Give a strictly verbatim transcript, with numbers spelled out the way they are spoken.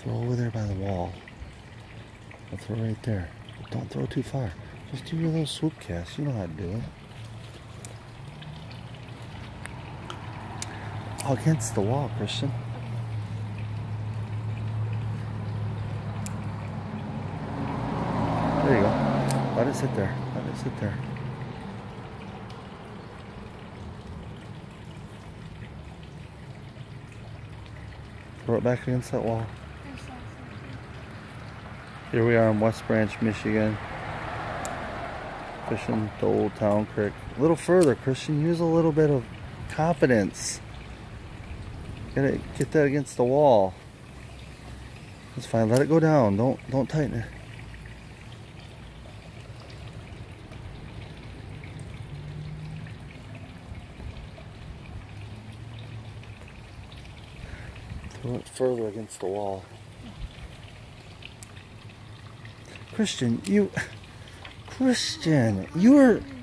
Throw over there by the wall. I'll throw right there. But don't throw too far. Just do your little swoop cast. You know how to do it. Oh, against the wall, Christian. There you go. Let it sit there. Let it sit there. Throw it back against that wall. Here we are in West Branch, Michigan. Fishing the Old Town Creek. A little further, Christian. Use a little bit of confidence. Gotta get that against the wall. That's fine. Let it go down. Don't don't tighten it. Throw it further against the wall. Christian, you Christian, you're